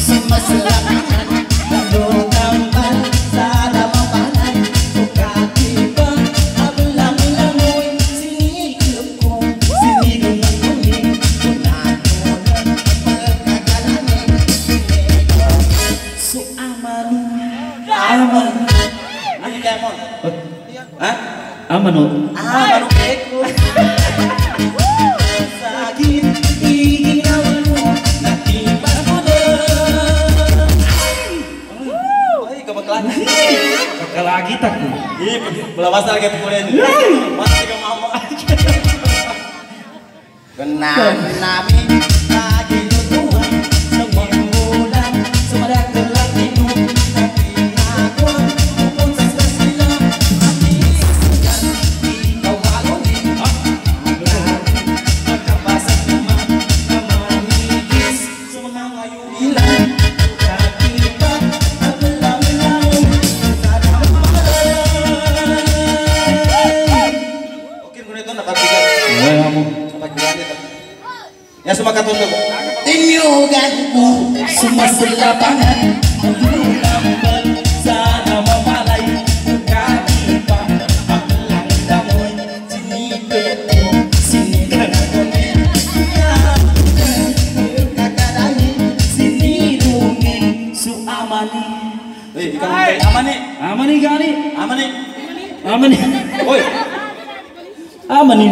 Aman eko sakit gigi nawamu nanti pas mode lagi tak belawas lagi pukulan masih ke mama kena nami lagi tutuan semua bulan semua gelap minum tapi aku pun sesila hati di kau baloni maka bahasa cuma menangis semua ngayu hilang ya semua katunduk tinyuganku semua selapangan lambat sana memalai kaki pak apelang damai sini kekomen kakadani sini dungin su amani amani gani amani oi amanin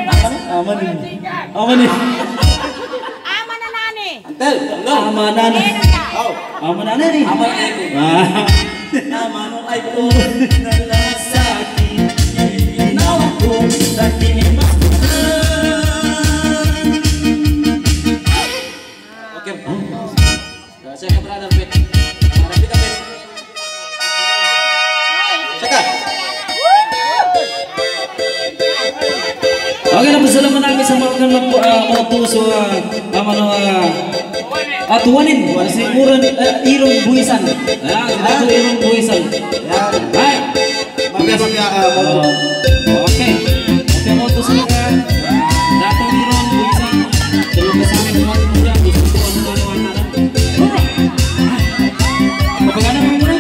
amanan nih amanu aiku nalasaki inauku dan kini masuk oke saya ke brother Bek ada kita Bek cekak oke na sila menangis sama kan mga puso amano atuanin si Uran Irong Buisan itu Irong Buisan hai oke mau tuh silakan datang Irong Buisan belum kesana semua kemudian butuh wantaran bagaimana menurut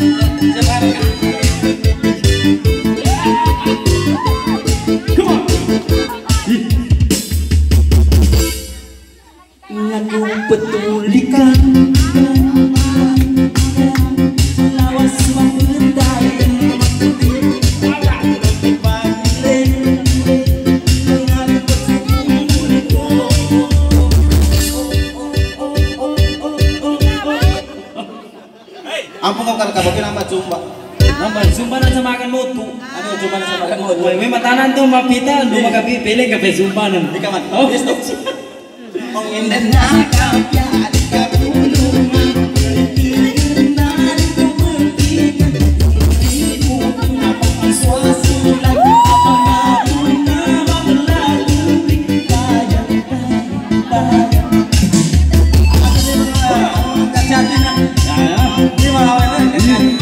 aku petulikan lawas memberdaya ampun kau kalau kabakin nama Zumba na samakan mo tu ano Zumba na samakan mo may matanan to mapita do magapipili ka Zumba nan di ka man oh ang inanakaw yan ka tulungan inan ko muntikan hindi mo napapaswasulan apangapon na maglalubig kaya kasyati na di makawin na kasyati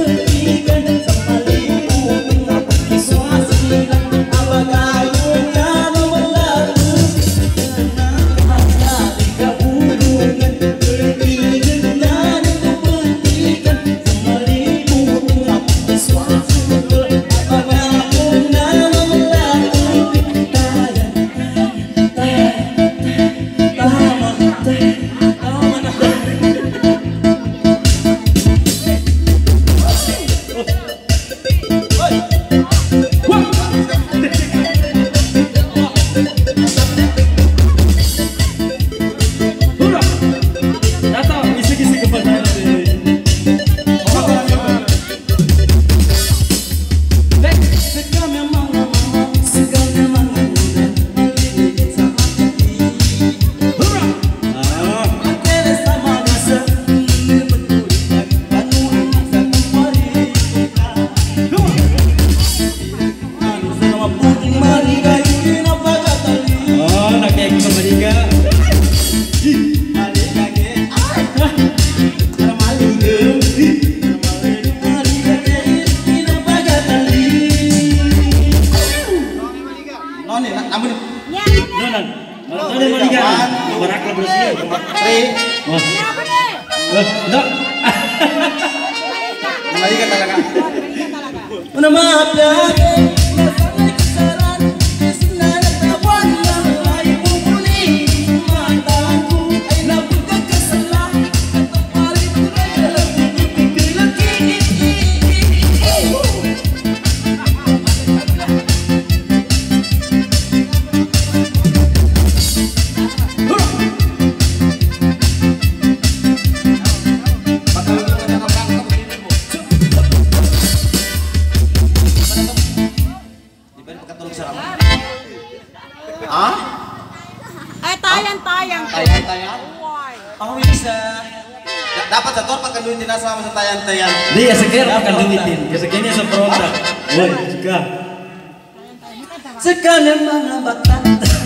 Abang ayun na nih, namun Nonan. Nonan maligan. Barak lah bersih. Tri. Enggak. Maligan talaga. Una maafnya. Tayang. Oh bisa. Dapat satu pakai duit dinas sama tayang. Dia sekian akan duitin. Sekiannya seperonda. Woi, juga. Sekarang mana batan?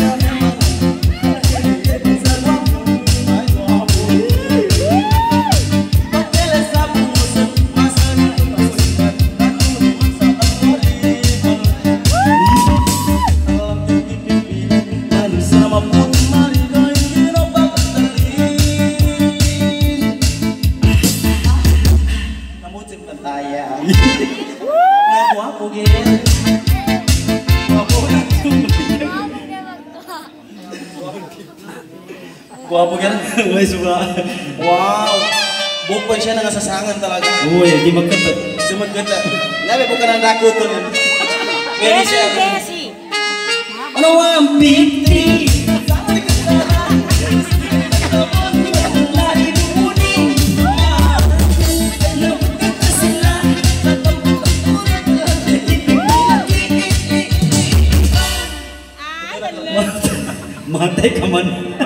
Guwapo kan? Woi suka. Wow. Bukan siya nangasasangan talaga. Woi, di magkata. Sumagkata. Nabi bukan ang rakuton. Very siya. Ano ang piti? Matay ka man.